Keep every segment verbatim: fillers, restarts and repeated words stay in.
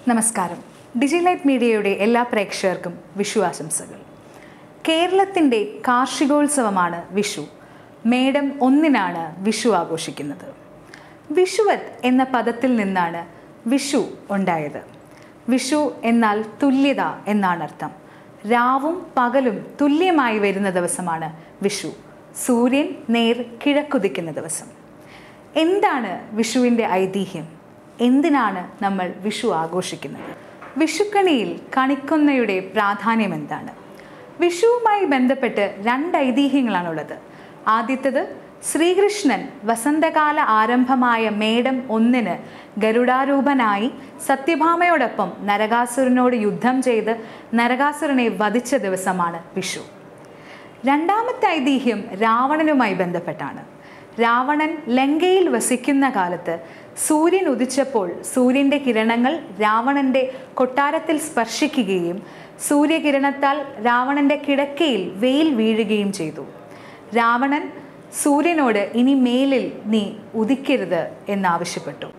നമസ്കാരം. ഡിജിലൈറ്റ് മീഡിയയുടെ എല്ലാ പ്രേക്ഷകർക്കും വിഷു ആശംസകൾ. കേരളത്തിൻ്റെ കാർഷികോത്സവമാണ് വിഷു. മേടം ഒന്നിനാണ് വിഷു ആഘോഷിക്കുന്നത്. വിഷുവത് എന്ന പദത്തിൽ നിന്നാണ് വിഷു ഉണ്ടായത്. വിഷു എന്നാൽ തുല്യത എന്നാണ് അർത്ഥം. രാവും പകലും തുല്യമായി വരുന്ന ദിവസമാണ് വിഷു. സൂര്യൻ നേർ കിഴക്കുദിക്കുന്ന ദിവസം. എന്താണ് വിഷുവിൻ്റെ ഐതിഹ്യം? എന്തിനാണ് നമ്മൾ വിഷു ആഘോഷിക്കുന്നത്? വിഷുക്കണിയിൽ കണിക്കൊന്നയുടെ പ്രാധാന്യം എന്താണ്? വിഷുവുമായി ബന്ധപ്പെട്ട് രണ്ട് ഐതിഹ്യങ്ങളാണുള്ളത്. ആദ്യത്തേത്, ശ്രീകൃഷ്ണൻ വസന്തകാല ആരംഭമായ മേടം ഒന്നിന് ഗരുഡാരൂപനായി സത്യഭാമയോടൊപ്പം നരകാസുരനോട് യുദ്ധം ചെയ്ത് നരകാസുരനെ വധിച്ച ദിവസമാണ് വിഷു. രണ്ടാമത്തെ ഐതിഹ്യം രാവണനുമായി ബന്ധപ്പെട്ടാണ്. രാവണൻ ലങ്കയിൽ വസിക്കുന്ന കാലത്ത് സൂര്യൻ ഉദിച്ചപ്പോൾ സൂര്യൻ്റെ കിരണങ്ങൾ രാവണൻ്റെ കൊട്ടാരത്തിൽ സ്പർശിക്കുകയും സൂര്യകിരണത്താൽ രാവണൻ്റെ കിടക്കയിൽ വെയിൽ വീഴുകയും ചെയ്തു. രാവണൻ സൂര്യനോട് ഇനി മേലിൽ നീ ഉദിക്കരുത് എന്നാവശ്യപ്പെട്ടു.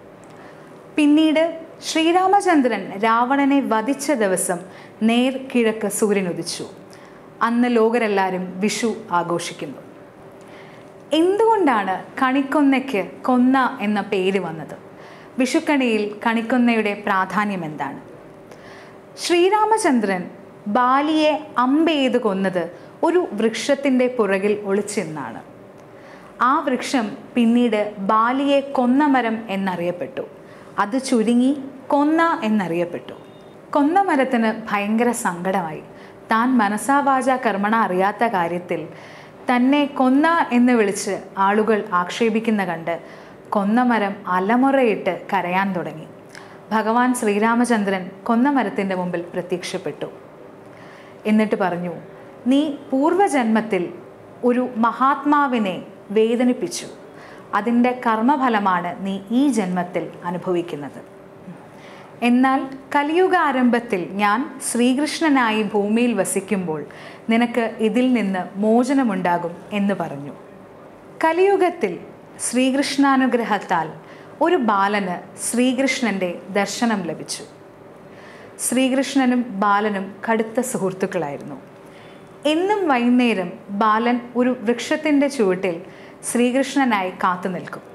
പിന്നീട് ശ്രീരാമചന്ദ്രൻ രാവണനെ വധിച്ച ദിവസം നേർ കിഴക്ക് സൂര്യൻ ഉദിച്ചു. അന്ന് ലോകരെല്ലാവരും വിഷു ആഘോഷിക്കുന്നു. എന്തുകൊണ്ടാണ് കണിക്കൊന്നയ്ക്ക് കൊന്ന എന്ന പേര് വന്നത്? വിഷുക്കണിയിൽ കണിക്കൊന്നയുടെ പ്രാധാന്യം എന്താണ്? ശ്രീരാമചന്ദ്രൻ ബാലിയെ അമ്പെയ്ത് കൊന്നത് ഒരു വൃക്ഷത്തിൻ്റെ പുറകിൽ ഒളിച്ചെന്നാണ്. ആ വൃക്ഷം പിന്നീട് ബാലിയെ കൊന്നമരം എന്നറിയപ്പെട്ടു. അത് ചുരുങ്ങി കൊന്ന എന്നറിയപ്പെട്ടു. കൊന്നമരത്തിന് ഭയങ്കര സങ്കടമായി. താൻ മനസാവാച കർമ്മണ അറിയാത്ത കാര്യത്തിൽ തന്നെ കൊന്ന എന്ന് വിളിച്ച് ആളുകൾ ആക്ഷേപിക്കുന്ന കണ്ട് കൊന്നമരം അലമുറയിട്ട് കരയാൻ തുടങ്ങി. ഭഗവാൻ ശ്രീരാമചന്ദ്രൻ കൊന്നമരത്തിൻ്റെ മുമ്പിൽ പ്രത്യക്ഷപ്പെട്ടു. എന്നിട്ട് പറഞ്ഞു, നീ പൂർവജന്മത്തിൽ ഒരു മഹാത്മാവിനെ വേദനിപ്പിച്ചു. അതിൻ്റെ കർമ്മഫലമാണ് നീ ഈ ജന്മത്തിൽ അനുഭവിക്കുന്നത്. എന്നാൽ കലിയുഗ ആരംഭത്തിൽ ഞാൻ ശ്രീകൃഷ്ണനായി ഭൂമിയിൽ വസിക്കുമ്പോൾ നിനക്ക് ഇതിൽ നിന്ന് മോചനമുണ്ടാകും എന്ന് പറഞ്ഞു. കലിയുഗത്തിൽ ശ്രീകൃഷ്ണാനുഗ്രഹത്താൽ ഒരു ബാലന് ശ്രീകൃഷ്ണൻ്റെ ദർശനം ലഭിച്ചു. ശ്രീകൃഷ്ണനും ബാലനും കടുത്ത സുഹൃത്തുക്കളായിരുന്നു. എന്നും വൈകുന്നേരം ബാലൻ ഒരു വൃക്ഷത്തിൻ്റെ ചുവട്ടിൽ ശ്രീകൃഷ്ണനായി കാത്തു നിൽക്കും.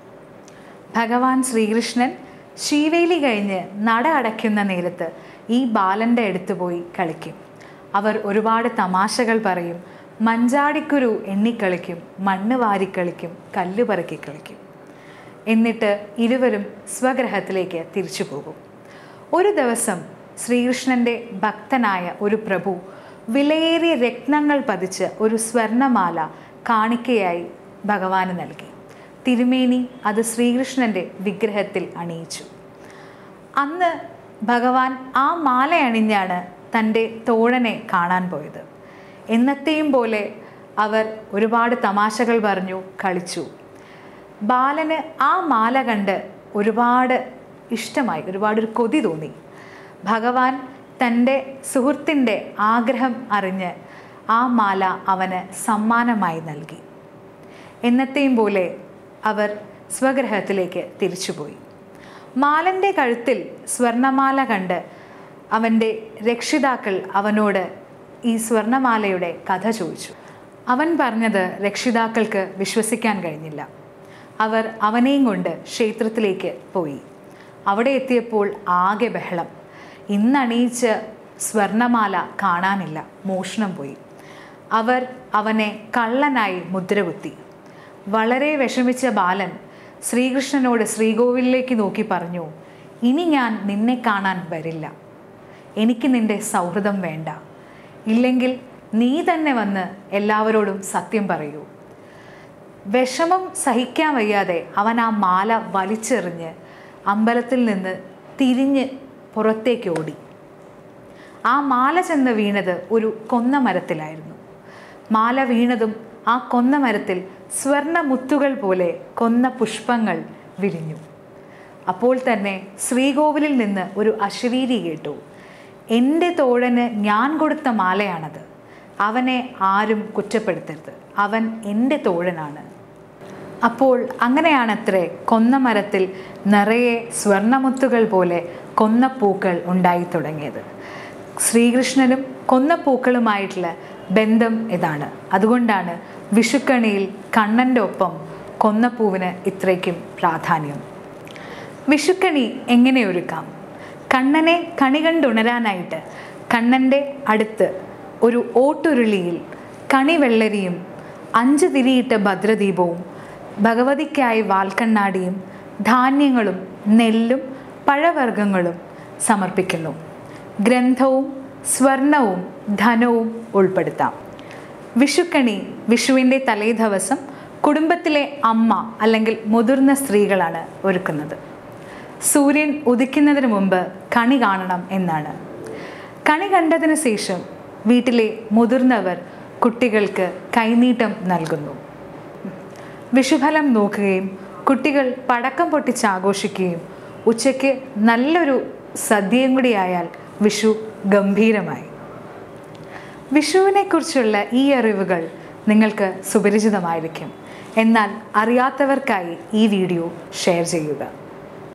ഭഗവാൻ ശ്രീകൃഷ്ണൻ ശീവേലി കഴിഞ്ഞ് നട അടയ്ക്കുന്ന നേരത്ത് ഈ ബാലൻ്റെ അടുത്ത് പോയി കളിക്കും. അവർ ഒരുപാട് തമാശകൾ പറയും. മഞ്ചാടിക്കുരു എണ്ണിക്കളിക്കും, മണ്ണ് വാരിക്കളിക്കും, കല്ല് പറക്കി കളിക്കും. എന്നിട്ട് ഇരുവരും സ്വഗ്രഹത്തിലേക്ക് തിരിച്ചു പോകും. ഒരു ദിവസം ശ്രീകൃഷ്ണൻ്റെ ഭക്തനായ ഒരു പ്രഭു വിലയേറിയ രത്നങ്ങൾ പതിച്ച് ഒരു സ്വർണമാല കാണിക്കയായി ഭഗവാന് നൽകി. തിരുമേനി അത് ശ്രീകൃഷ്ണൻ്റെ വിഗ്രഹത്തിൽ അണിയിച്ചു. അന്ന് ഭഗവാൻ ആ മാല അണിഞ്ഞാണ് തൻ്റെ തോഴനെ കാണാൻ പോയത്. എന്നത്തെയും പോലെ അവർ ഒരുപാട് തമാശകൾ പറഞ്ഞു, കളിച്ചു. ബാലന് ആ മാല കണ്ട് ഒരുപാട് ഇഷ്ടമായി, ഒരുപാട് ഒരു കൊതി തോന്നി. ഭഗവാൻ തൻ്റെ സുഹൃത്തിൻ്റെ ആഗ്രഹം അറിഞ്ഞ് ആ മാല അവന് സമ്മാനമായി നൽകി. എന്നത്തെയും പോലെ അവർ സ്വഗ്രഹത്തിലേക്ക് തിരിച്ചുപോയി. മാലൻ്റെ കഴുത്തിൽ സ്വർണമാല കണ്ട് അവൻ്റെ രക്ഷിതാക്കൾ അവനോട് ഈ സ്വർണമാലയുടെ കഥ ചോദിച്ചു. അവൻ പറഞ്ഞത് രക്ഷിതാക്കൾക്ക് വിശ്വസിക്കാൻ കഴിഞ്ഞില്ല. അവർ അവനെയും കൊണ്ട് ക്ഷേത്രത്തിലേക്ക് പോയി. അവിടെ എത്തിയപ്പോൾ ആകെ ബഹളം. ഇന്നണിയിച്ച സ്വർണമാല കാണാനില്ല, മോഷണം പോയി. അവർ അവനെ കള്ളനായി മുദ്രകുത്തി. വളരെ വിഷമിച്ച ബാലൻ ശ്രീകൃഷ്ണനോട് ശ്രീകോവിലേക്ക് നോക്കി പറഞ്ഞു, ഇനി ഞാൻ നിന്നെ കാണാൻ വരില്ല. എനിക്ക് നിൻ്റെ സൗഹൃദം വേണ്ട. ഇല്ലെങ്കിൽ നീ തന്നെ വന്ന് എല്ലാവരോടും സത്യം പറയൂ. വിഷമം സഹിക്കാൻ വയ്യാതെ അവൻ ആ മാല വലിച്ചെറിഞ്ഞ് അമ്പലത്തിൽ നിന്ന് തിരിഞ്ഞ് പുറത്തേക്ക് ഓടി. ആ മാല ചെന്ന് വീണത് ഒരു കൊന്നമരത്തിലായിരുന്നു. മാല വീണതും ആ കൊന്നമരത്തിൽ സ്വർണ്ണമുത്തുകൾ പോലെ കൊന്ന പുഷ്പങ്ങൾ വിരിഞ്ഞു. അപ്പോൾ തന്നെ ശ്രീകോവിലിൽ നിന്ന് ഒരു അശരീരി കേട്ടു, എൻ്റെ തോഴന് ഞാൻ കൊടുത്ത മാലയാണത്. അവനെ ആരും കുറ്റപ്പെടുത്തരുത്. അവൻ എൻ്റെ തോഴനാണ്. അപ്പോൾ അങ്ങനെയാണത്രേ കൊന്നമരത്തിൽ നിറയെ സ്വർണ്ണമുത്തുകൾ പോലെ കൊന്നപ്പൂക്കൾ ഉണ്ടായി തുടങ്ങിയത്. ശ്രീകൃഷ്ണനും കൊന്നപ്പൂക്കളുമായിട്ടുള്ള ബന്ധം ഇതാണ്. അതുകൊണ്ടാണ് വിഷുക്കണിയിൽ കണ്ണൻ്റെ ഒപ്പം കൊന്നപ്പൂവിന് ഇത്രയ്ക്കും പ്രാധാന്യം. വിഷുക്കണി എങ്ങനെ ഒരുക്കാം? കണ്ണനെ കണി കണ്ടുണരാനായിട്ട് കണ്ണൻ്റെ അടുത്ത് ഒരു ഓട്ടുരുളിയിൽ കണിവെള്ളരിയും അഞ്ച് തിരിയിട്ട ഭദ്രദീപവും ഭഗവതിക്കായി വാൽക്കണ്ണാടിയും ധാന്യങ്ങളും നെല്ലും പഴവർഗ്ഗങ്ങളും സമർപ്പിക്കുന്നു. ഗ്രന്ഥവും സ്വർണവും ധനവും ഉൾപ്പെടുത്താം. വിഷുക്കണി വിഷുവിൻ്റെ തലേ ദിവസം കുടുംബത്തിലെ അമ്മ അല്ലെങ്കിൽ മുതിർന്ന സ്ത്രീകളാണ് ഒരുക്കുന്നത്. സൂര്യൻ ഉദിക്കുന്നതിന് മുമ്പ് കണി കാണണം എന്നാണ്. കണി കണ്ടതിന് ശേഷം വീട്ടിലെ മുതിർന്നവർ കുട്ടികൾക്ക് കൈനീട്ടം നൽകുന്നു. വിഷുഫലം നോക്കുകയും കുട്ടികൾ പടക്കം പൊട്ടിച്ചാഘോഷിക്കുകയും ഉച്ചയ്ക്ക് നല്ലൊരു സദ്യയും കൂടിയായാൽ വിഷു ഗംഭീരമായി. വിഷുവിനെക്കുറിച്ചുള്ള ഈ അറിവുകൾ നിങ്ങൾക്ക് സുപരിചിതമായിരിക്കും. എന്നാൽ അറിയാത്തവർക്കായി ഈ വീഡിയോ ഷെയർ ചെയ്യുക.